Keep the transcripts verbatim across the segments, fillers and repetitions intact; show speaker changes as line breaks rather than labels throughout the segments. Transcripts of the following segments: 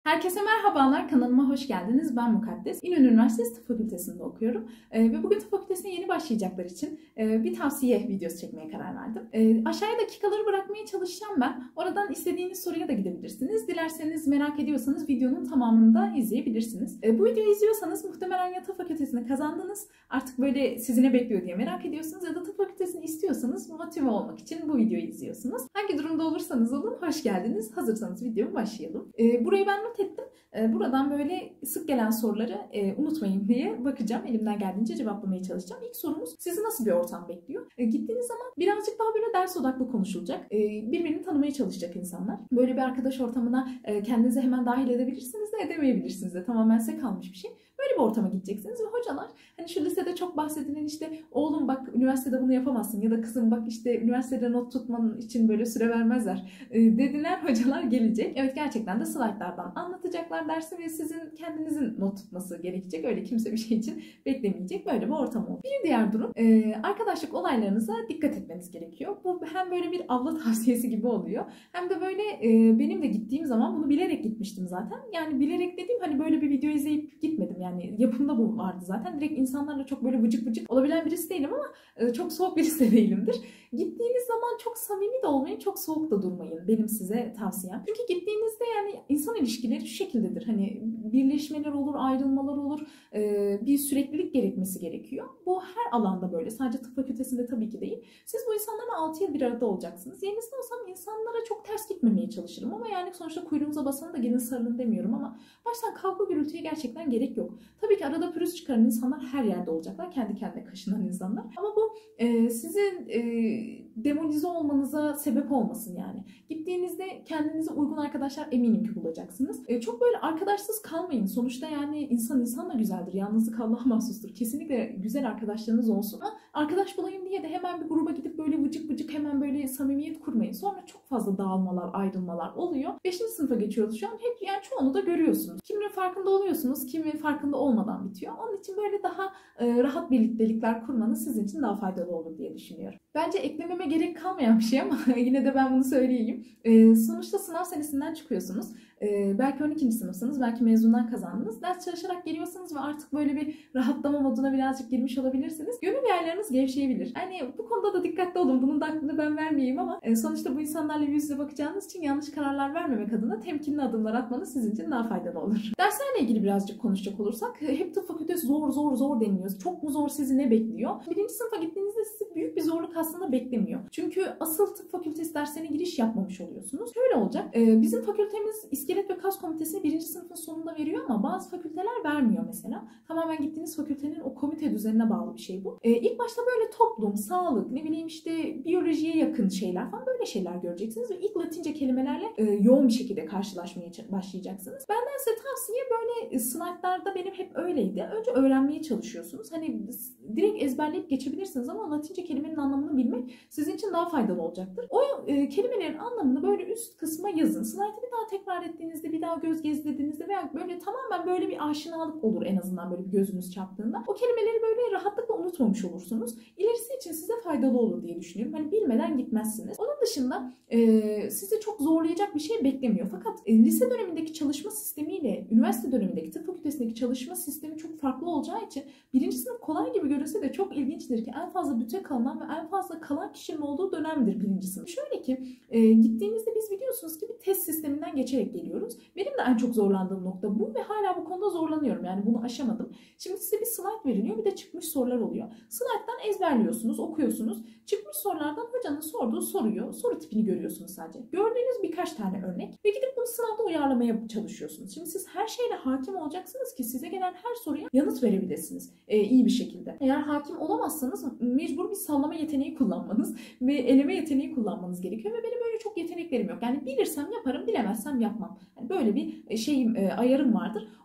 Herkese merhabalar, kanalıma hoş geldiniz. Ben Mukaddes. İnönü Üniversitesi Tıp Fakültesi'nde okuyorum. Ee, ve bugün tıp fakültesine yeni başlayacaklar için e, bir tavsiye videosu çekmeye karar verdim. E, aşağıya dakikaları bırakmaya çalışacağım ben. Oradan istediğiniz soruya da gidebilirsiniz. Dilerseniz merak ediyorsanız videonun tamamını da izleyebilirsiniz. E, bu videoyu izliyorsanız muhtemelen ya tıp fakültesine kazandınız, artık böyle sizi ne bekliyor diye merak ediyorsunuz ya da tıp fakültesini istiyorsanız motive olmak için bu videoyu izliyorsunuz. Hangi durumda olursanız olun hoş geldiniz. Hazırsanız videoya başlayalım. E, burayı ben not ettim. Buradan böyle sık gelen soruları unutmayın diye bakacağım. Elimden geldiğince cevaplamaya çalışacağım. İlk sorumuz, sizi nasıl bir ortam bekliyor? Gittiğiniz zaman birazcık daha böyle ders odaklı konuşulacak. Birbirini tanımaya çalışacak insanlar. Böyle bir arkadaş ortamına kendinizi hemen dahil edebilirsiniz de edemeyebilirsiniz de. Tamamen size kalmış bir şey. Böyle bir ortama gideceksiniz ve hocalar hani şu lisede çok bahsedilen işte oğlum bak üniversitede bunu yapamazsın ya da kızım bak işte üniversitede not tutmanın için böyle süre vermezler dediler, hocalar gelecek. Evet, gerçekten de slaytlardan anlatacaklar dersi ve sizin kendinizin not tutması gerekecek. Öyle kimse bir şey için beklemeyecek. Böyle bir ortam oldu. Bir diğer durum, arkadaşlık olaylarınıza dikkat etmeniz gerekiyor. Bu hem böyle bir abla tavsiyesi gibi oluyor hem de böyle benim de gittiğim zaman bunu bilerek gitmiştim zaten. Yani bilerek dediğim hani böyle bir video izleyip gitmedim yani. Yani yapımda bu vardı zaten. Direkt insanlarla çok böyle vıcık vıcık olabilen birisi değilim ama çok soğuk birisi de değilimdir. Gittiğiniz zaman çok samimi de olmayın, çok soğuk da durmayın. Benim size tavsiyem. Çünkü gittiğinizde yani insan ilişkileri şu şekildedir. Hani birleşmeler olur, ayrılmalar olur. Bir süreklilik gerekmesi gerekiyor. Bu her alanda böyle. Sadece tıp fakültesinde tabii ki değil. Siz bu insanlarla altı yıl bir arada olacaksınız. Yerinizde olsam insanlara çok ters gitmemeye çalışırım ama yani sonuçta kuyruğunuza basanı da gelin sarılın demiyorum ama baştan kavga gürültüye gerçekten gerek yok. Tabii ki arada pürüz çıkaran insanlar her yerde olacaklar. Kendi kendine kaşınan insanlar. Ama bu e, sizin e, demoralize olmanıza sebep olmasın yani. Gittiğinizde kendinize uygun arkadaşlar eminim ki bulacaksınız. E, çok böyle arkadaşsız kalmayın. Sonuçta yani insan insanla güzeldir. Yalnızlık Allah'a mahsustur. Kesinlikle güzel arkadaşlarınız olsun. Ama arkadaş bulayım diye de hemen bir gruba gidip böyle vıcık vıcık hemen böyle samimiyet kurmayın. Sonra çok fazla dağılmalar, ayrılmalar oluyor. beşinci sınıfa geçiyoruz şu an. Hep yani çoğunu da görüyorsunuz. Kiminin farkında oluyorsunuz, kimin farkında olmadan bitiyor. Onun için böyle daha e, rahat birliktelikler kurmanız sizin için daha faydalı olur diye düşünüyorum. Bence eklememe gerek kalmayan bir şey ama yine de ben bunu söyleyeyim. E, sonuçta sınav senesinden çıkıyorsunuz. E, belki on ikinci sınıfsınız, belki mezundan kazandınız. Ders çalışarak geliyorsanız ve artık böyle bir rahatlama moduna birazcık girmiş olabilirsiniz. Gönül yerleriniz gevşeyebilir. Yani bu konuda da dikkatli olun. Bunun da aklını ben vermeyeyim ama e, sonuçta bu insanlarla yüz yüze bakacağınız için yanlış kararlar vermemek adına temkinli adımlar atmanız sizin için daha faydalı olur. Derslerle ilgili birazcık konuşacak olursak, hep tıp fakültesi zor zor zor deniliyor. Çok mu zor, sizi ne bekliyor? Birinci sınıfa gittiğinizde sizi büyük bir zorluk aslında beklemiyor. Çünkü asıl tıp fakültesi derslerine giriş yapmamış oluyorsunuz. Şöyle olacak. E, bizim fakültemiz iskelet ve kas komitesini birinci sınıfın sonunda veriyor ama bazı fakülteler vermiyor mesela. Tamamen gittiğiniz fakültenin o komite düzenine bağlı bir şey bu. E, ilk başta böyle toplum, sağlık, ne bileyim işte biyolojiye yakın şeyler falan böyle şeyler göreceksiniz ve ilk Latince kelimelerle e, yoğun bir şekilde karşılaşmaya başlayacaksınız. Benden size tavsiye böyle slaytlarda benim hep öyleydi. Önce öğrenmeye çalışıyorsunuz. Hani direkt ezberleyip geçebilirsiniz ama Latince kelimenin anlamını bilmek sizin için daha faydalı olacaktır. O e, kelimelerin anlamını böyle üst kısma yazın. Slaytı bir daha tekrar ettiğinizde, bir daha göz gezdirdiğinizde veya böyle tamamen böyle bir aşinalık olur en azından böyle bir gözünüz çarptığında. O kelimeleri böyle rahatlıkla unutmamış olursunuz. İlerisi için size faydalı olur diye düşünüyorum. Hani bilmeden gitmezsiniz. Onun dışında e, sizi çok zorlayacak bir şey beklemiyor. Fakat e, lise dönemindeki çalışma sistemiyle üniversite dönemindeki tıp fakültesindeki çalışma sistemi çok farklı olacağı için birinci sınıf kolay gibi görünse de çok ilginçtir ki en fazla büte kalınan ve en fazla kalan kişinin olduğu dönemdir birinci sınıf. Şöyle ki e, gittiğinizde biz biliyorsunuz ki bir test sisteminden geçerek geliyoruz. Benim de en çok zorlandığım nokta bu ve hala bu konuda zorlanıyorum. Yani bunu aşamadım. Şimdi size bir slide veriliyor, bir de çıkmış sorular oluyor. Slide'dan ezberliyorsunuz, okuyorsunuz. Çıkmış sorulardan hocanın sorduğu soruyu, soru tipini görüyorsunuz sadece. Gördüğünüz birkaç tane örnek ve gidip bunu sınavda uyarlamaya çalışıyorsunuz. Şimdi siz her şeyle hakim olacaksınız ki size gelen her soruya yanıt verebilirsiniz e, iyi bir şekilde. Eğer hakim olamazsanız mecbur bir sallama yeteneği kullanmanız ve eleme yeteneği kullanmanız gerekiyor ve benim öyle çok yeteneklerim yok. Yani bilirsem yaparım, bilemezsem yapmam. Yani böyle bir şeyim, e, ayarım vardır.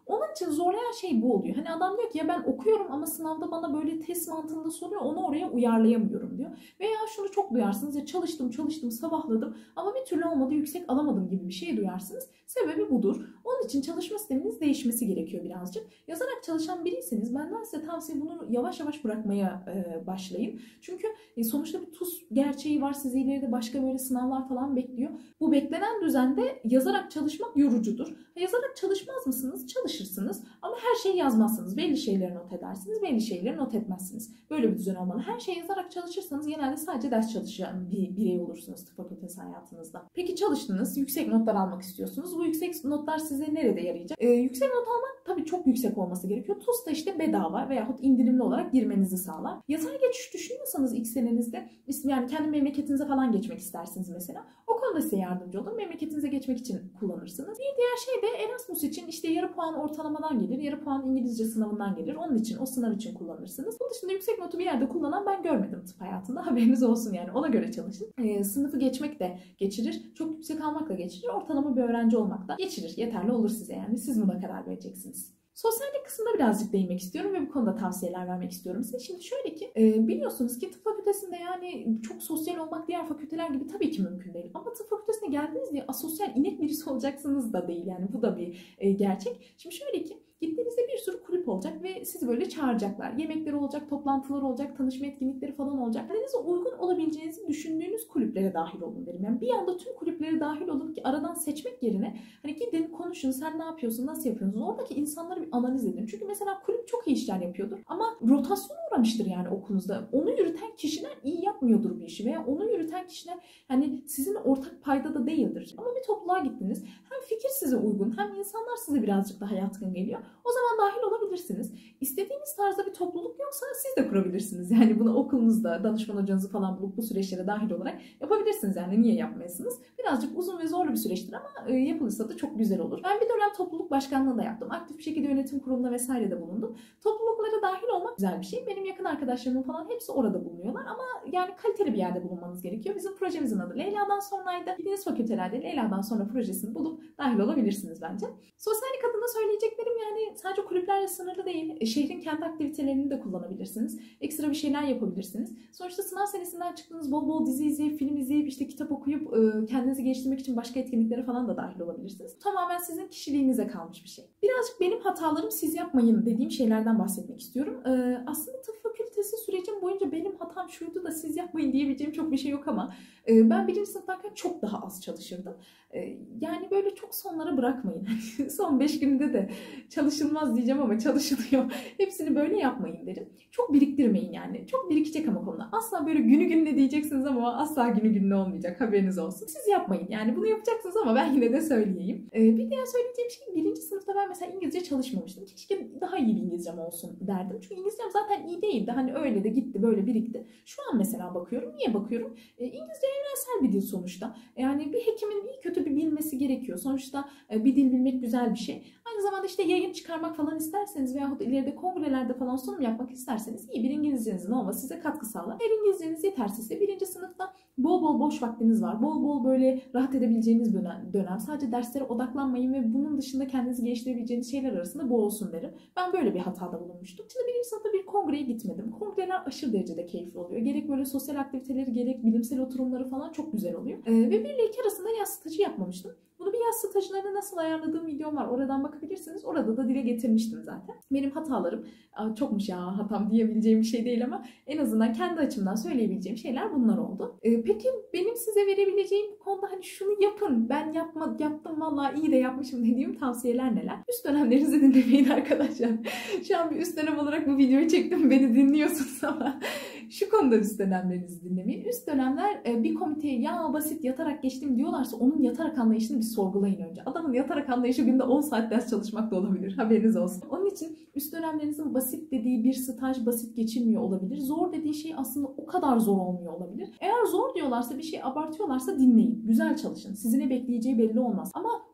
Onun için zorlayan şey bu oluyor. Hani adam diyor ki ya ben okuyorum ama sınavda bana böyle test mantığında soruyor, onu oraya uyarlayamıyorum diyor. Veya şunu çok duyarsınız, ya çalıştım çalıştım sabahladım ama bir türlü olmadı, yüksek alamadım gibi bir şey duyarsınız. Sebebi budur. Onun için çalışma sisteminiz değişmesi gerekiyor birazcık. Yazarak çalışan biriyseniz benden size tavsiye bunu yavaş yavaş bırakmaya e, başlayın. Çünkü e, sonuçta bir tuz gerçeği var. Sizi ileride başka böyle sınavlar falan bekliyor. Bu beklenen düzende yazarak çalışmak yorucudur. Yazarak çalışmaz mısınız? Çalışırsınız. Ama her şeyi yazmazsınız. Belli şeyleri not edersiniz. Belli şeyleri not etmezsiniz. Böyle bir düzen olmalı. Her şeyi yazarak çalışırsanız genelde sadece ders çalışan bir birey olursunuz tıp fakültesi hayatınızda. Peki çalıştınız. Yüksek notlar almak istiyorsunuz. Bu yüksek notlar size nerede yarayacak? Ee, yüksek not almak tabii çok yüksek olması gerekiyor. TUS da işte bedava veyahut indirimli olarak girmenizi sağlar. Yatay geçiş düşünüyorsanız ilk senenizde, yani kendi memleketinize falan geçmek istersiniz mesela. O konuda size yardımcı olur. Memleketinize geçmek için kullanırsınız. Bir diğer şey de Erasmus için işte yarı puan ortalamadan gelir. Yarı puan İngilizce sınavından gelir. Onun için, o sınav için kullanırsınız. Bunun dışında yüksek notu bir yerde kullanan ben görmedim tıp hayatında. Haberiniz olsun yani. Ona göre çalışın. Ee, sınıfı geçmek de geçirir. Çok yüksek almak da geçirir. Ortalama bir öğrenci olmak da geçirir. Yeterli olur size yani. Siz buna karar vereceksiniz. Sosyallik kısmına birazcık değinmek istiyorum ve bu konuda tavsiyeler vermek istiyorum size. Şimdi şöyle ki e, biliyorsunuz ki tıp fakültesinde yani çok sosyal olmak diğer fakülteler gibi tabii ki mümkün değil. Ama tıp fakültesine geldiniz diye asosyal inek birisi olacaksınız da değil yani, bu da bir e, gerçek. Şimdi şöyle ki gittiğinizde bir sürü kulüp olacak ve sizi böyle çağıracaklar. Yemekleri olacak, toplantılar olacak, tanışma etkinlikleri falan olacak. Kendinize uygun olabileceğinizi düşündüğünüz kulüplere dahil olun derim. Yani bir anda tüm kulüplere dahil olup ki aradan seçmek yerine hani gidin konuşun, sen ne yapıyorsun, nasıl yapıyorsun? Oradaki insanları bir analiz edin. Çünkü mesela kulüp çok iyi işler yapıyordur ama rotasyona uğramıştır yani okulunuzda. Onu yürüten kişiler iyi yapmıyordur bir işi veya onu yürüten kişiler hani sizin ortak paydada değildir. Ama bir topluluğa gittiniz. Hem fikir size uygun hem insanlar size birazcık daha yatkın geliyor. O zaman dahil olabilirsiniz. İstediğiniz tarzda bir topluluk yoksa siz de kurabilirsiniz. Yani bunu okulunuzda danışman hocanızı falan bulup bu süreçlere dahil olarak yapabilirsiniz. Yani niye yapmayasınız? Birazcık uzun ve zorlu bir süreçtir ama yapılırsa da çok güzel olur. Ben bir dönem topluluk başkanlığı da yaptım. Aktif bir şekilde yönetim kuruluna vesaire de bulundum. Topluluklara dahil olmak güzel bir şey. Benim yakın arkadaşlarımın falan hepsi orada bulunuyorlar ama yani kaliteli bir yerde bulunmanız gerekiyor. Bizim projemizin adı Leyla'dan sonraydı. Gittiğiniz fakültelerde Leyla'dan sonra projesini bulup dahil olabilirsiniz bence. Sosyallik adına söyleyeceklerim yani sadece kulüplerle sınırlı değil. Şehrin kendi aktivitelerini de kullanabilirsiniz. Ekstra bir şeyler yapabilirsiniz. Sonuçta sınav senesinden çıktığınız bol bol dizi izleyip, film izleyip, işte kitap okuyup kendinizi geliştirmek için başka etkinliklere falan da dahil olabilirsiniz. Tamamen sizin kişiliğinize kalmış bir şey. Birazcık benim hatalarım siz yapmayın dediğim şeylerden bahsetmek istiyorum. Aslında tıp fakültesi sürecim boyunca benim hatam şuydu da siz yapmayın diyebileceğim çok bir şey yok ama ben birinci sınıftayken çok daha az çalışırdım. Yani böyle çok sonlara bırakmayın. Son beş günde de çalışılmaz diyeceğim ama çalışılıyor. Hepsini böyle yapmayın derim. Çok biriktirmeyin yani. Çok birikecek ama konuda. Asla böyle günü gününe diyeceksiniz ama asla günü gününe olmayacak. Haberiniz olsun. Siz yapmayın. Yani bunu yapacaksınız ama ben yine de söyleyeyim. Ee, bir diğer söyleyeceğim şey, birinci sınıfta ben mesela İngilizce çalışmamıştım. Keşke daha iyi bir İngilizcem olsun derdim. Çünkü İngilizcem zaten iyi değildi. Hani öyle de gitti, böyle birikti. Şu an mesela bakıyorum. Niye bakıyorum? Ee, İngilizce evrensel bir dil sonuçta. Yani bir hekimin iyi kötü bir bilmesi gerekiyor. Sonuçta e, bir dil bilmek güzel bir şey. Aynı zamanda işte yayın çıkarmak falan isterseniz veyahut ileride kongrelerde falan sunum yapmak isterseniz iyi bir İngilizcenizin olması size katkı sağlar. Eğer İngilizceniz yetersizse birinci sınıfta bol bol boş vaktiniz var. Bol bol böyle rahat edebileceğiniz dönem. dönem. Sadece derslere odaklanmayın ve bunun dışında kendinizi geliştirebileceğiniz şeyler arasında bu olsun derim. Ben böyle bir hatada bulunmuştum. Şimdi birinci sınıfta bir kongreye gitmedim. Kongreler aşırı derecede keyifli oluyor. Gerek böyle sosyal aktiviteleri gerek bilimsel oturumları falan çok güzel oluyor. Ee, ve bir ile iki arasında yaz stajı yapmamıştım. Bunu bir yaz stajlarını nasıl ayarladığım videom var. Oradan bakabilirsiniz. Orada da dile getirmiştim zaten. Benim hatalarım çokmuş ya, hatam diyebileceğim bir şey değil ama en azından kendi açımdan söyleyebileceğim şeyler bunlar oldu. Ee, peki benim size verebileceğim bu konuda hani şunu yapın, ben yapma, yaptım vallahi iyi de yapmışım dediğim tavsiyeler neler? Üst dönemlerinizi dinlemeyin arkadaşlar. Şu an bir üst dönem olarak bu videoyu çektim, beni dinliyorsunuz ama şu konuda üst dönemlerinizi dinlemeyin. Üst dönemler bir komiteye ya basit yatarak geçtim diyorlarsa onun yatarak anlayışını bir sorgulayın önce. Adamın yatarak anlayışı günde on saat ders çalışmak da olabilir. Haberiniz olsun. Onun için üst dönemlerinizin basit dediği bir staj basit geçilmiyor olabilir. Zor dediği şey aslında o kadar zor olmuyor olabilir. Eğer zor diyorlarsa, bir şey abartıyorlarsa dinleyin. Güzel çalışın. Sizi ne bekleyeceği belli olmaz. Ama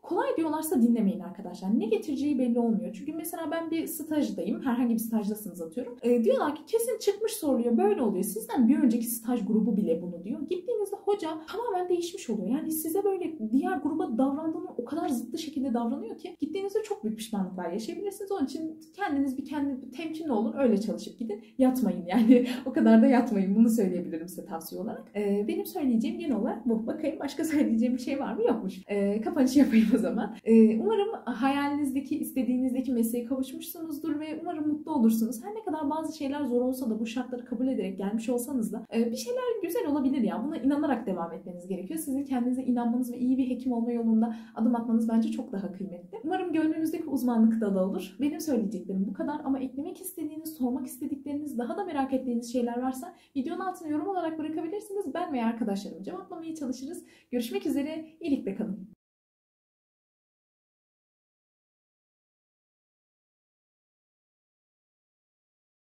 kolay diyorlarsa dinlemeyin arkadaşlar. Ne getireceği belli olmuyor. Çünkü mesela ben bir stajdayım. Herhangi bir stajdasınız atıyorum. E, diyorlar ki kesin çıkmış soruluyor. Böyle oluyor. Sizden bir önceki staj grubu bile bunu diyor. Gittiğinizde hoca tamamen değişmiş oluyor. Yani size böyle diğer gruba davrandığını o kadar zıttı şekilde davranıyor ki gittiğinizde çok büyük pişmanlıklar yaşayabilirsiniz. Onun için kendiniz bir kendi temkinli olun. Öyle çalışıp gidin. Yatmayın yani. O kadar da yatmayın. Bunu söyleyebilirim size tavsiye olarak. E, benim söyleyeceğim genel olarak bu. Bakayım başka söyleyeceğim bir şey var mı? Yokmuş. E, kapanışı yapayım o zaman. E, umarım hayalinizdeki, istediğinizdeki mesleğe kavuşmuşsunuzdur ve umarım mutlu olursunuz. Her ne kadar bazı şeyler zor olsa da bu şartları kabul ederek gelmiş olsanız da e, bir şeyler güzel olabilir ya. Buna inanarak devam etmeniz gerekiyor. Sizin kendinize inanmanız ve iyi bir hekim olma yolunda adım atmanız bence çok daha kıymetli. Umarım gönlünüzdeki uzmanlık dalı olur. Benim söyleyeceklerim bu kadar ama eklemek istediğiniz, sormak istedikleriniz, daha da merak ettiğiniz şeyler varsa videonun altına yorum olarak bırakabilirsiniz. Ben veya arkadaşlarım cevaplamaya çalışırız. Görüşmek üzere. İyilikle kalın.